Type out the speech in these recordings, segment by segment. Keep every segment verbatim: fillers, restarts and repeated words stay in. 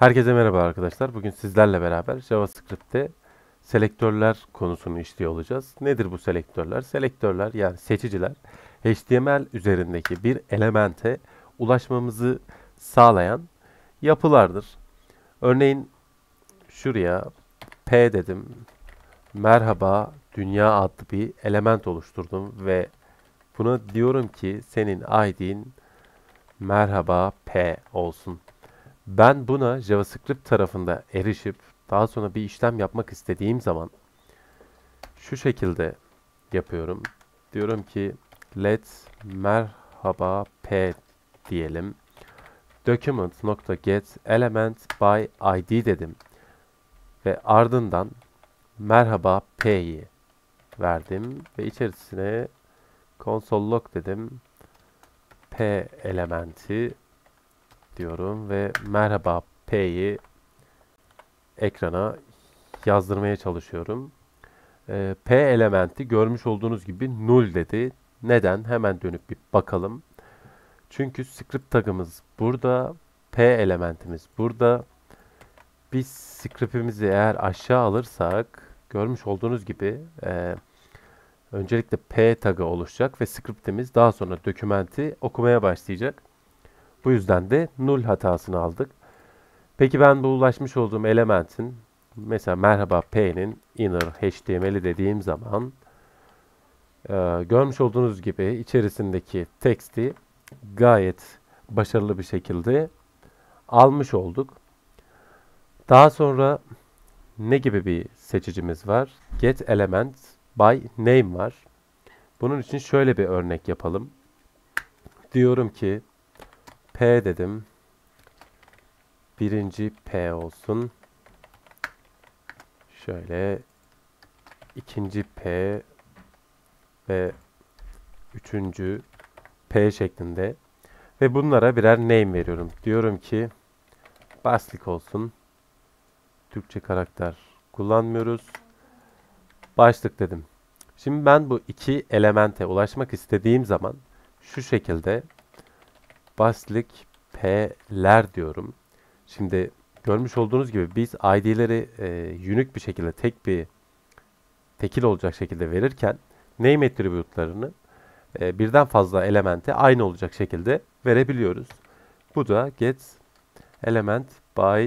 Herkese merhaba arkadaşlar. Bugün sizlerle beraber JavaScript'te selektörler konusunu işliyor olacağız. Nedir bu selektörler? Selektörler yani seçiciler H T M L üzerindeki bir elemente ulaşmamızı sağlayan yapılardır. Örneğin şuraya P dedim. Merhaba dünya adlı bir element oluşturdum ve buna diyorum ki senin I D'in merhaba P olsun. Ben buna JavaScript tarafında erişip daha sonra bir işlem yapmak istediğim zaman şu şekilde yapıyorum. Diyorum ki let merhaba p diyelim. Document.get element by I D dedim. Ve ardından merhaba p'yi verdim ve içerisine console log dedim. P elementi diyorum ve merhaba p'yi ekrana yazdırmaya çalışıyorum. Ee, P elementi görmüş olduğunuz gibi null dedi. Neden? Hemen dönüp bir bakalım. Çünkü script tagımız burada, P elementimiz burada. Biz scriptimizi eğer aşağı alırsak görmüş olduğunuz gibi e, öncelikle P tagı oluşacak ve scriptimiz daha sonra dokümenti okumaya başlayacak. Bu yüzden de null hatasını aldık. Peki ben bu ulaşmış olduğum elementin mesela merhaba P'nin inner H T M L'i dediğim zaman e, görmüş olduğunuz gibi içerisindeki teksti gayet başarılı bir şekilde almış olduk. Daha sonra ne gibi bir seçicimiz var? Get element by name var. Bunun için şöyle bir örnek yapalım. Diyorum ki P dedim. Birinci P olsun. Şöyle ikinci P ve üçüncü P şeklinde ve bunlara birer name veriyorum. Diyorum ki Baslik olsun. Türkçe karakter kullanmıyoruz. Başlık dedim. Şimdi ben bu iki elemente ulaşmak istediğim zaman şu şekilde Baslik P'ler diyorum. Şimdi görmüş olduğunuz gibi biz I D'leri e, unique bir şekilde tek bir tekil olacak şekilde verirken name attribute'larını e, birden fazla elemente aynı olacak şekilde verebiliyoruz. Bu da get element by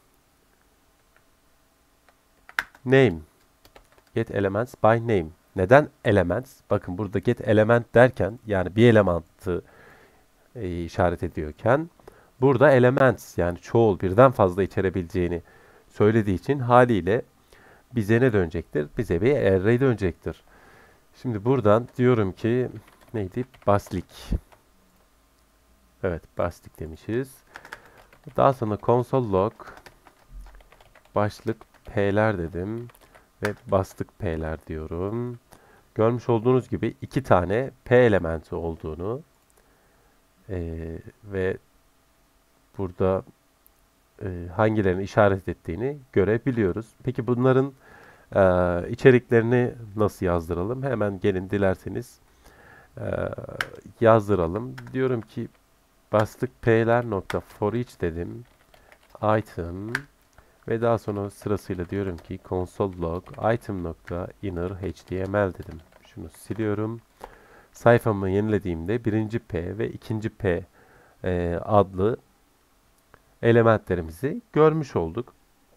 name. Get elements by name. Neden elements? Bakın burada get element derken yani bir elementı e, işaret ediyorken burada elements yani çoğul birden fazla içerebileceğini söylediği için haliyle bize ne dönecektir? Bize bir array dönecektir. Şimdi buradan diyorum ki neydi? Baslik. Evet, baslik demişiz. Daha sonra console log başlık p'ler dedim ve bastık p'ler diyorum. Görmüş olduğunuz gibi iki tane p elementi olduğunu e, ve burada e, hangilerini işaret ettiğini görebiliyoruz. Peki bunların e, içeriklerini nasıl yazdıralım? Hemen gelin dilerseniz e, yazdıralım. Diyorum ki bastık p'ler nokta for each dedim. Item ve daha sonra sırasıyla diyorum ki console log item nokta inner html dedim. Şunu siliyorum. Sayfamı yenilediğimde birinci P ve ikinci P e, adlı elementlerimizi görmüş olduk.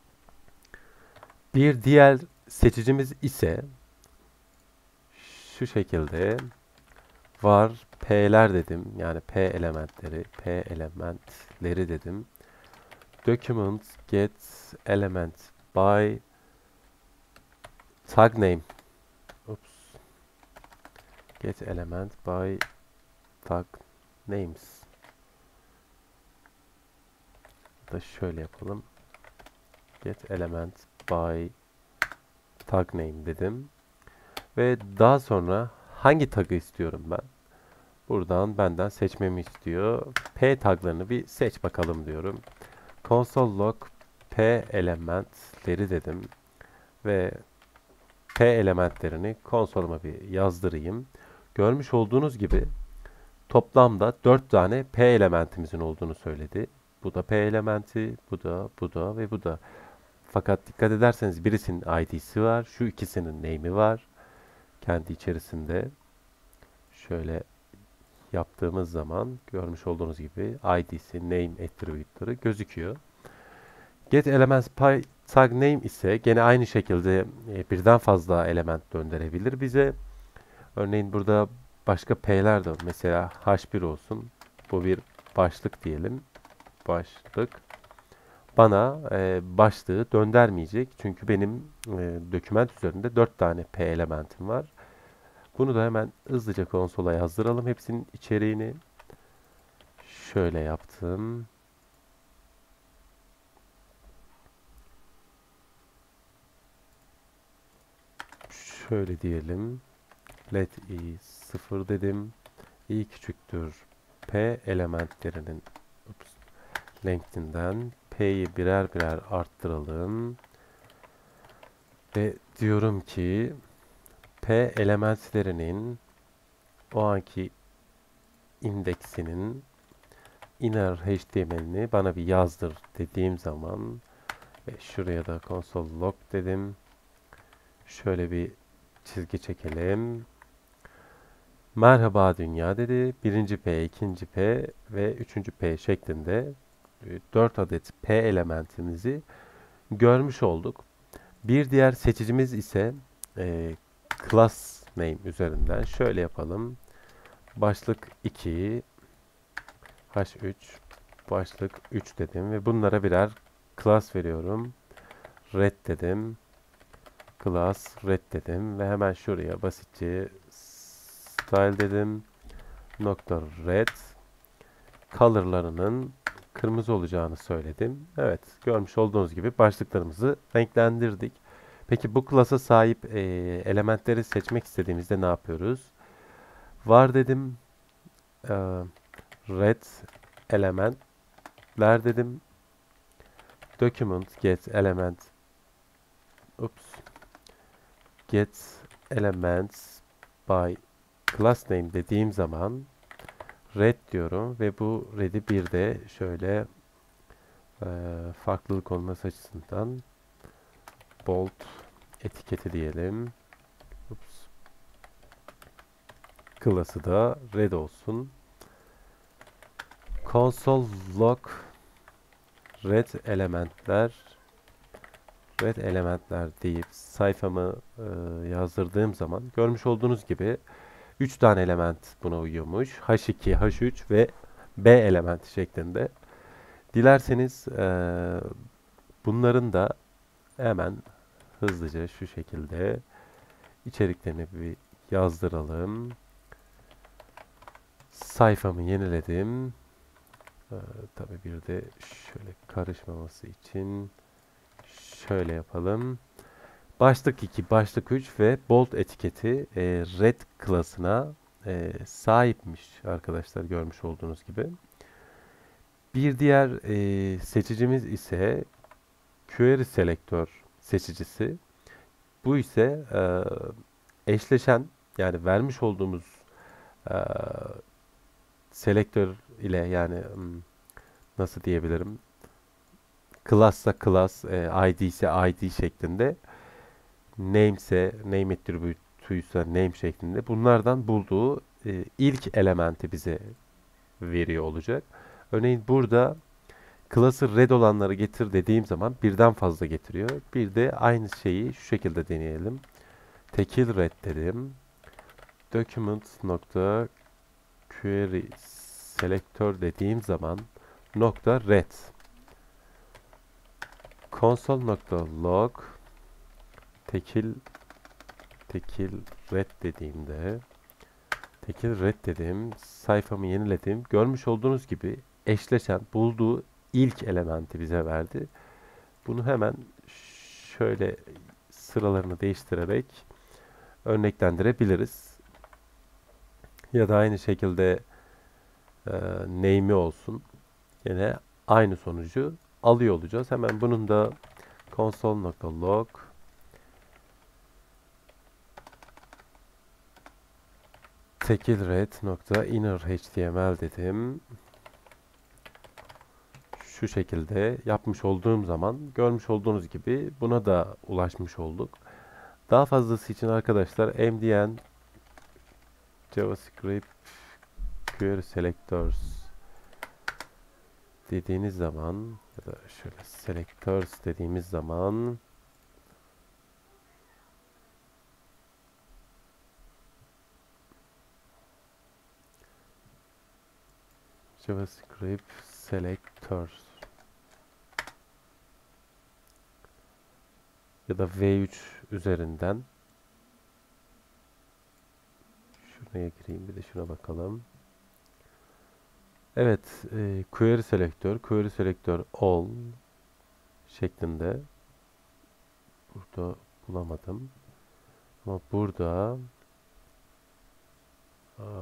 Bir diğer seçicimiz ise şu şekilde var P'ler dedim. Yani P elementleri, P elementleri dedim. Document get element by tag name. Oops. Get element by tag names. Da şöyle yapalım. Get element by tag name dedim. Ve daha sonra hangi tagı istiyorum ben? Buradan benden seçmemi istiyor. P taglarını bir seç bakalım diyorum. Console log P elementleri dedim. Ve P elementlerini konsoluma bir yazdırayım. Görmüş olduğunuz gibi toplamda dört tane P elementimizin olduğunu söyledi. Bu da P elementi, bu da, bu da ve bu da. Fakat dikkat ederseniz birisinin I D'si var, şu ikisinin name'i var. Kendi içerisinde şöyle yaptığımız zaman görmüş olduğunuz gibi I D'si, name attribute'ları gözüküyor. Get elements py tag name ise gene aynı şekilde e, birden fazla element gönderebilir bize. Örneğin burada başka P'ler de var. Mesela H bir olsun. Bu bir başlık diyelim. Başlık. Bana e, başlığı döndürmeyecek. Çünkü benim e, doküment üzerinde dört tane P elementim var. Bunu da hemen hızlıca konsola yazdıralım. Hepsinin içeriğini şöyle yaptım. Şöyle diyelim. Let i sıfır dedim. I küçüktür P elementlerinin ups, length'inden P'yi birer birer arttıralım. Ve diyorum ki P elementlerinin o anki indeksinin inner H T M L'ini bana bir yazdır dediğim zaman ve şuraya da console log dedim. Şöyle bir çizgi çekelim. Merhaba dünya dedi. Birinci P, ikinci P ve üçüncü P şeklinde dört adet P elementimizi görmüş olduk. Bir diğer seçicimiz ise e, class name üzerinden şöyle yapalım. Başlık iki, H üç, başlık üç dedim ve bunlara birer class veriyorum. Red dedim. Class red dedim ve hemen şuraya basitçe style dedim. Nokta red. Color'larının kırmızı olacağını söyledim. Evet, görmüş olduğunuz gibi başlıklarımızı renklendirdik. Peki bu class'a sahip e, elementleri seçmek istediğimizde ne yapıyoruz? Var dedim. E, red elementler dedim. Document get element oops, get elements by class name dediğim zaman red diyorum ve bu red'i bir de şöyle e, farklılık olması açısından bold etiketi diyelim. Oops. Class'ı da red olsun. Console log red elementler red elementler deyip sayfamı e, yazdırdığım zaman görmüş olduğunuz gibi üç tane element buna uyuyormuş. H iki, H üç ve B elementi şeklinde. Dilerseniz e, bunların da hemen hızlıca şu şekilde içeriklerini bir yazdıralım. Sayfamı yeniledim. Ee, tabii bir de şöyle karışmaması için şöyle yapalım. Başlık iki, başlık üç ve bold etiketi e, red klasına e, sahipmiş arkadaşlar görmüş olduğunuz gibi. Bir diğer e, seçicimiz ise query selektör seçicisi. Bu ise e, eşleşen yani vermiş olduğumuz e, selektör ile yani nasıl diyebilirim? Class'sa class, e, I D ise I D şeklinde, name ise name attribute'uysa name şeklinde bunlardan bulduğu e, ilk elementi bize veriyor olacak. Örneğin burada class'ı red olanları getir dediğim zaman birden fazla getiriyor. Bir de aynı şeyi şu şekilde deneyelim. Tekil red dedim. Document nokta query selektör dediğim zaman nokta red console.log tekil tekil red dediğimde tekil red dedim, sayfamı yeniledim. Görmüş olduğunuz gibi eşleşen bulduğu ilk elementi bize verdi. Bunu hemen şöyle sıralarını değiştirerek örneklendirebiliriz. Ya da aynı şekilde e, name'i olsun. Yine aynı sonucu alıyor olacağız. Hemen bunun da console.log tekil red nokta inner html dedim. şu şekilde yapmış olduğum zaman görmüş olduğunuz gibi buna da ulaşmış olduk. Daha fazlası için arkadaşlar M D N JavaScript Query Selectors dediğiniz zaman ya da şöyle Selectors dediğimiz zaman JavaScript Selectors ya da V üç üzerinden şuraya gireyim, bir de şuna bakalım. Evet, e, query selektör, query selektör all şeklinde burada bulamadım. Ama burada aa,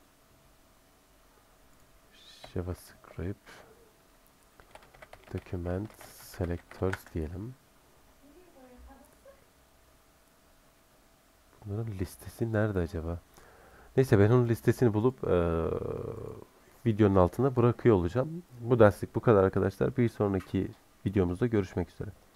JavaScript document selectors diyelim. Bunların listesi nerede acaba? Neyse, ben onun listesini bulup e, videonun altına bırakıyor olacağım. Bu derslik bu kadar arkadaşlar. Bir sonraki videomuzda görüşmek üzere.